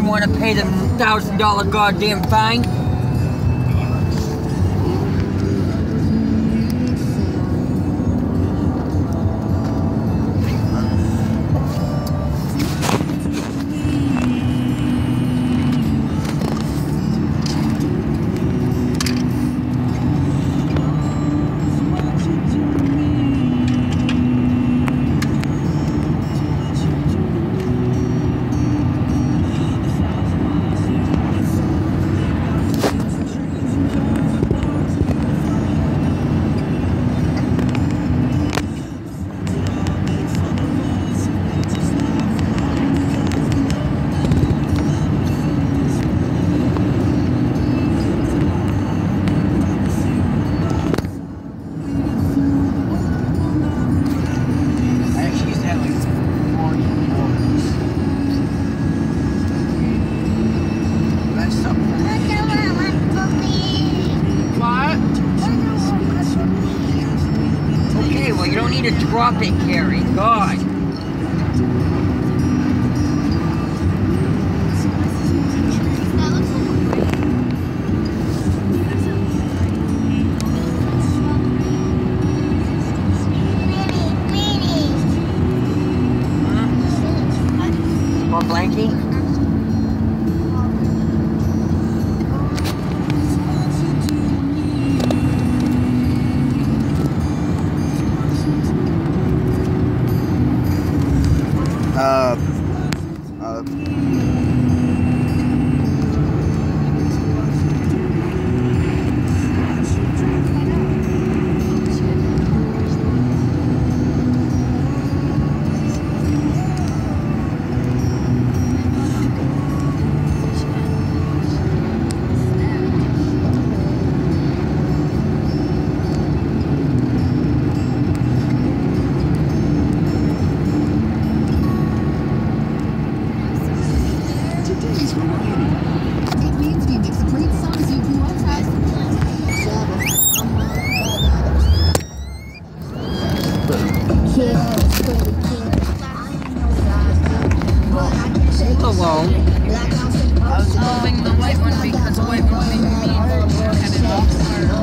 want to pay the $1,000 goddamn fine. Well, you don't need to drop it, Carrie. God. More blankie? Hello. I was moving the white one because the white one made me kind of off.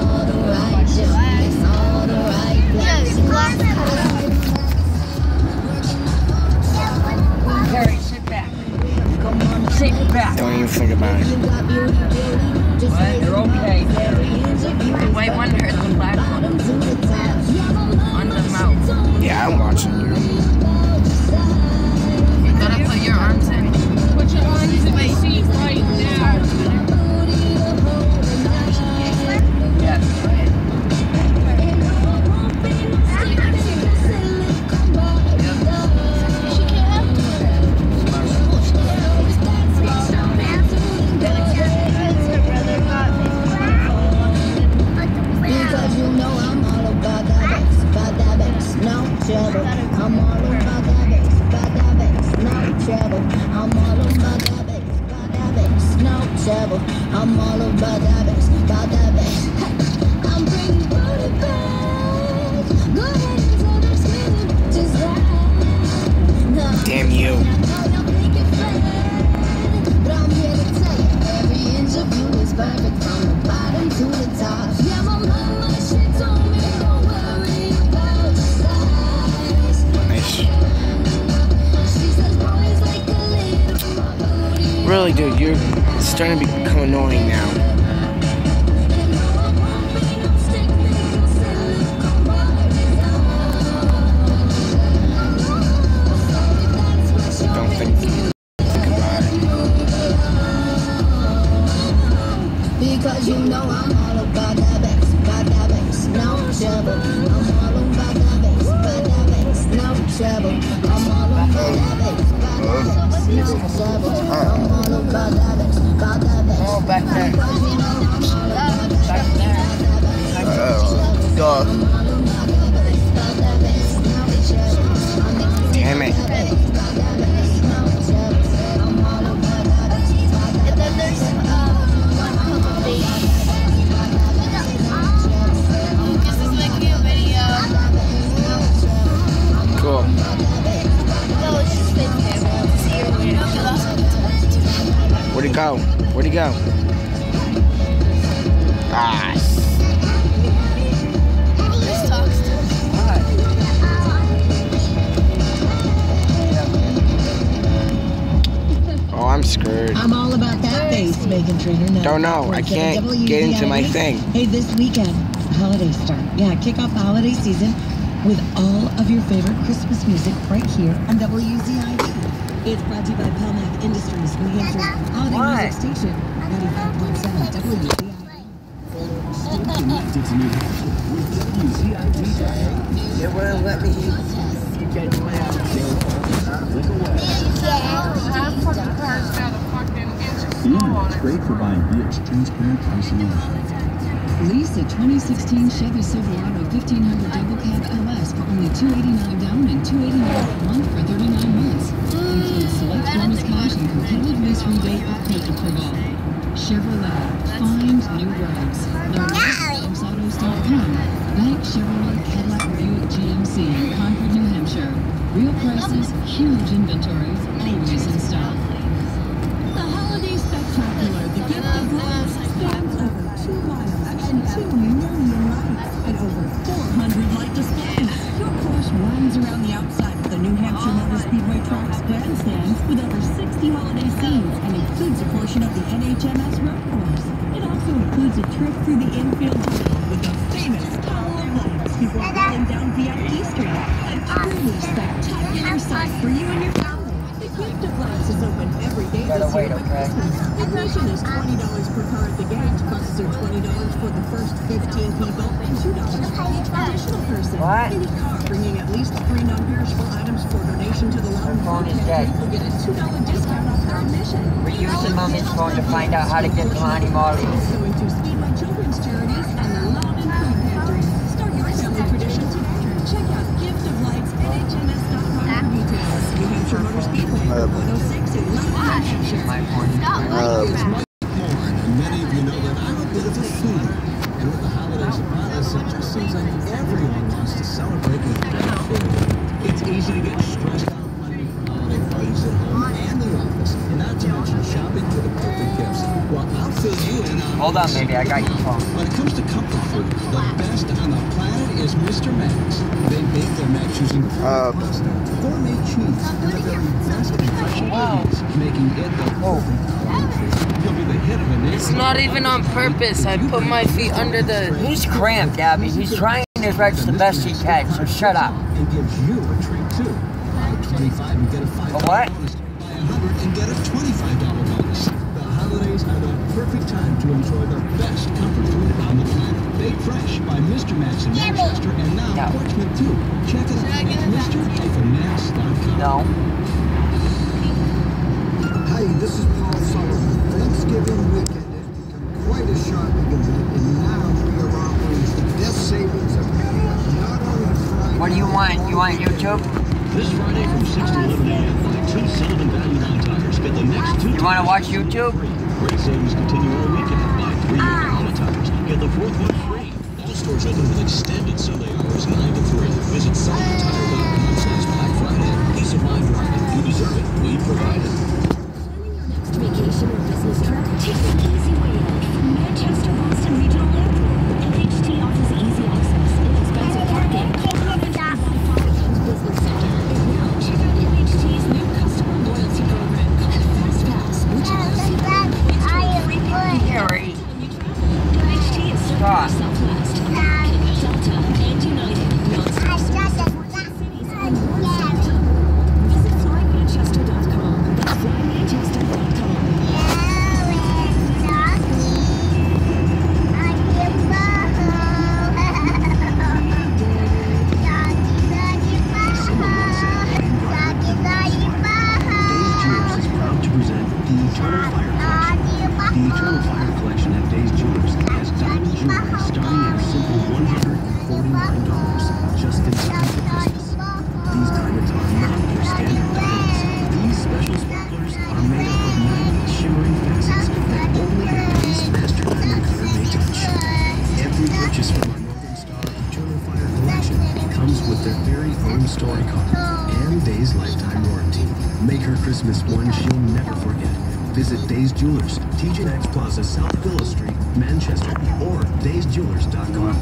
Carrie, sit back. Sit back. Don't even think about it. What? You're okay. The white one or the black one? On the mouth. Yeah, I'm watching you. You gotta put your arms in. Put your arms in the seat right now. Yes. I'm all about that bass, about that bass. I'm bringing booty back. Go ahead and tell them screaming, just that. Damn you. But I'm here to tell you, every inch of you is perfect from the bottom to the top. Yeah, my mama, she told me don't worry about size. Nice. She says boys like a little. Really, dude, you're starting to become annoying now. Don't think about it. Because you know I'm all about that bass, no trouble. I'm all about that bass, no trouble. I'm all about that bass, no trouble. I'm all about that bass, Oh, back there. Dog. Damn it. And then there's one couple days. This is making a video. Cool. No, it's just making a video. See you later. Go. Where'd he go? Ah. This talks to Oh, I'm screwed. I'm all about that face, Megan Trainor. Now, Don't know. I can't get into my thing. Hey, this weekend, holiday start. Yeah, kick off the holiday season with all of your favorite Christmas music right here on WZID. It's brought to you by Pelmac Industries, New Hampshire's holiday music station, 95.7 WZID. Stay connected to New Hampshire with WZID. It wouldn't let me get my It's great for buying beers, transparent pricing and Lease a 2016 Chevy Silverado 1500 double cab LS for only $289 down and $289 a month for 39 months. Includes select bonus cash and competitive lease rebate with credit approval. Chevrolet, find new roads. Learn more at JamesAutos.com. Bank Chevrolet Cadillac Buick GMC in Concord, New Hampshire. Real prices, huge inventories, always in stock. The holiday spectacular, the gift of lights, spans over 2 miles and 2 million lights, and over 400 light displays. Your Porsche winds around the outside of the New Hampshire Motor Speedway track's grandstands with over 60 holiday scenes and includes a portion of the NHMS road course. It also includes a trip through the infield tunnel with the famous Tower of Lights before rolling down VIP Street. A truly spectacular sight for you and your family. The gift of lights is open every day this year for Christmas. Admission is $20 per car at the gate. Buses are $20 for the first 15 people and $2 for each additional person. What? Any car bringing at least 3 non-perishable items for donation to the Lounge phone Food is dead. Pantry will get a $2 discount off their admission. We're using Mommy's phone to find out how to get to Honey Molly's. Going to Speedway Children's Charities and the Lounge Food Pantry. Start your family tradition today. Check out Gift of Lights NHMS.com for details. New Hampshire Motor Speedway, 106 in Loudon, New Hampshire. My phone. It's Mike Horn, and many of you know that I'm a bit of a foodie. And with the holidays upon us, it just seems like everyone wants to celebrate with good food. It's easy to get stressed out planning for holiday parties at home and the office, and not to mention shopping for the perfect gifts. Well, I'll fill you in on Hold on, baby. I got your phone. When it comes to comfort food, the best on the planet is Mr. Max. They make their mac using pasta, gourmet cheese, and the very best in fresh ingredients, making it the perfect holiday treat. You'll be the hit of a neighborhood. It's not even on purpose. I put my feet under the... He's cramped, Abby. He's trying his best the best he can, so shut up. And gives you a treat too. Buy 25 and get a $5 what? bonus. Buy 100 and get a $25 bonus. The holidays are the perfect time to enjoy the best comfort food on the planet. Baked fresh by Mr. Max in Manchester and now Portsmouth too. Check it out at Mr-Max.com. No. Hi, this is Paul Sullivan. Thanksgiving weekend has become quite a shopping event, and now we are offering the best savings of not only Friday. What do you want? You want YouTube? This Friday from 6 to 11 a.m. buy 2 Sullivan Value Line tires. Get the next 2 You want to watch YouTube? Great savings continue all weekend. Buy 3 Yokohama tires. Get the 4th one free. All stores open with extended Sunday hours 9 to 3. Visit SullivanTire.com/Black Friday. Peace of mind driving. You deserve it. We provide it. Vacation or business trip? Take the easy way out from Manchester Boston Regional Airport. FHT offers easy access, inexpensive parking, business center. And now check out FHT's new customer loyalty program called Fast Pass, which allows you to free Gary. FHT is serving Southwest, American, Delta, and United. Non-stop service to 14 cities and more Delta. Visit flymanchester.com. That's flymanchester.com. The Eternal Fire Collection at Days Jewelers has diamond jewelry starting at a simple $149 just in time for Christmas. These diamonds are not your standard diamonds. These special sparklers are made up of 90 shimmering facets that only a Days Master Diamond Cutter may touch. Every purchase from our Northern Star Eternal Fire Collection comes with their very own story card and Days lifetime warranty. Make her Christmas one she'll never forget. Visit Days Jewelers, TJ Maxx Plaza, South Villa Street, Manchester, or daysjewelers.com.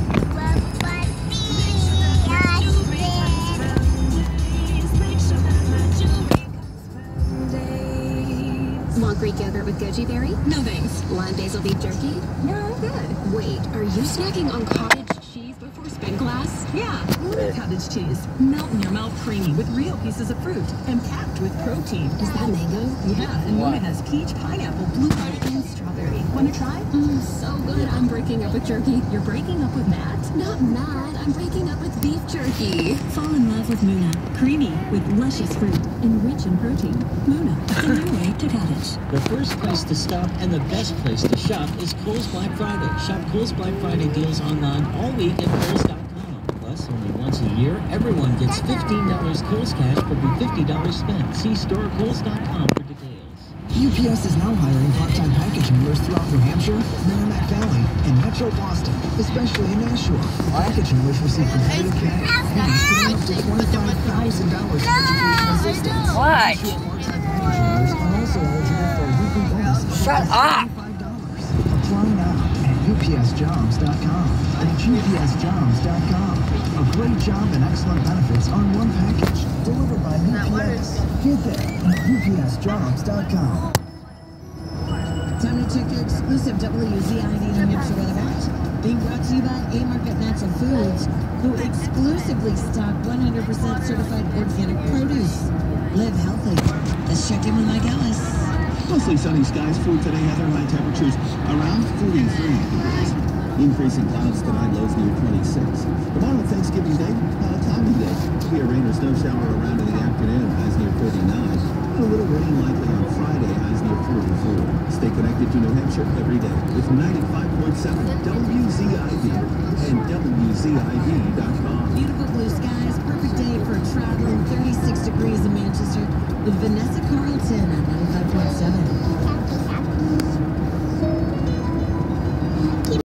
Want Greek yogurt with goji berry? No thanks. Lime basil beef jerky? No, I'm good. Wait, are you snacking on cottage cheese before spin glass? Yeah, Luna cottage cheese. Melt in your mouth creamy with real pieces of fruit and packed with protein. Is that mango? Yeah, and Luna has peach, pineapple, blueberry, and strawberry. Want to try? So good. I'm breaking up with jerky. You're breaking up with Matt? Not Matt. I'm breaking up with beef jerky. Fall in love with Muna. Creamy with luscious fruit and rich in protein. Muna, the new way to cottage. The first place to stop and the best place to shop is Kohl's Black Friday. Shop Kohl's Black Friday deals online all week at Kohl's.com. Plus, only once a year, everyone gets $15 Kohl's cash for every $50 spent. See store Kohl's.com for details. UPS is now hiring part-time package movers throughout New Hampshire, Merrimack Valley, and Metro Boston, especially in Nashua. Package movers receive competitive pay and up to $25,000 in educational assistance. What? Part-time package movers are also eligible for a weekly bonus of Shut up! $25. Apply now at upsjobs.com. That's upsjobs.com. A great job and excellent benefits on one package. Delivered by UPS. Get there at upsjobs.com. Time to check your exclusive WZID New Hampshire weather watch. Being brought to you by A-Market Natural Foods, who exclusively stock 100% certified organic produce. Live healthy. Let's check in with Mike Ellis. Mostly sunny skies for today. Other high temperatures around 43 degrees. Increasing clouds tonight, lows near 26. Tomorrow, Thanksgiving Day, time of day. Be a rain or snow shower around in the afternoon, highs near 49. And a little rain likely on Friday, highs near 44. Stay connected to New Hampshire every day with 95.7 WZID and WZID.com. Beautiful blue skies, perfect day for traveling. 36 degrees in Manchester with Vanessa Carlton